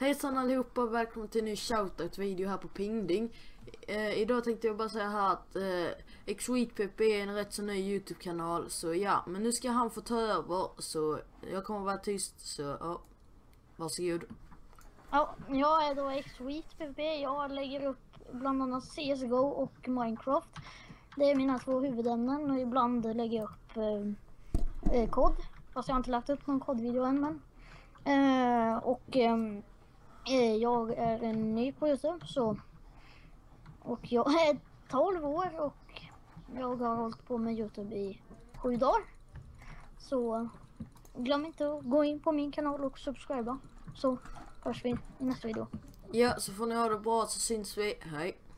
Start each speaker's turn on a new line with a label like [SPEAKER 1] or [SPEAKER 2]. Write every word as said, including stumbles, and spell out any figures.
[SPEAKER 1] Hejsan allihopa, välkommen till en ny shoutout-video här på Pingding. eh, Idag tänkte jag bara säga här att eh, xSweetPepp är en rätt så ny YouTube-kanal. Så ja, men nu ska han få ta över. Så jag kommer vara tyst, så ja, varsågod.
[SPEAKER 2] Ja, jag är då xSweetPepp. Jag lägger upp bland annat C S G O och Minecraft. Det är mina två huvudämnen, och ibland lägger jag upp eh, kod. Fast jag har inte lagt upp någon kodvideo än, men eh, och eh, jag är en ny på YouTube, så och jag är tolv år och jag har hållit på med YouTube i sju dagar. Så glöm inte att gå in på min kanal och subscriba, så hörs vi i nästa video.
[SPEAKER 1] Ja, så får ni ha det bra, så syns vi. Hej.